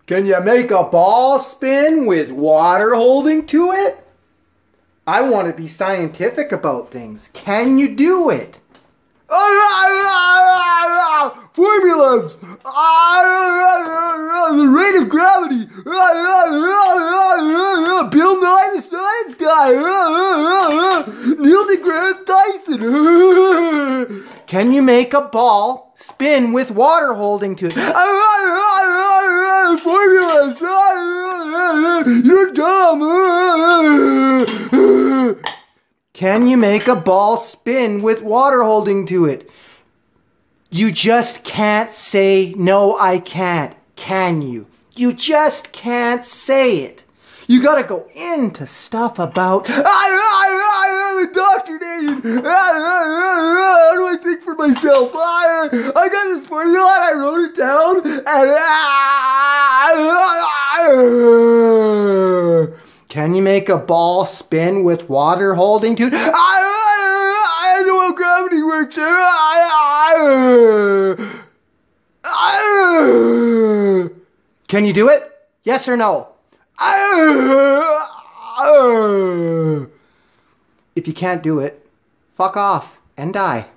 Can you make a ball spin with water holding to it? I want to be scientific about things. Can you do it? Formulas! The rate of gravity! Bill Nye the Science Guy! Neil deGrasse Tyson! Can you make a ball spin with water holding to it? Formulas! You're dumb! Can you make a ball spin with water holding to it? You just can't say, no, I can't. Can you? You just can't say it. You gotta go into stuff about... I'm indoctrinated! How do I think for myself? I got this formula and I wrote it down and... Can you make a ball spin with water holding to it? I know how gravity works. Can you do it? Yes or no? If you can't do it, fuck off and die.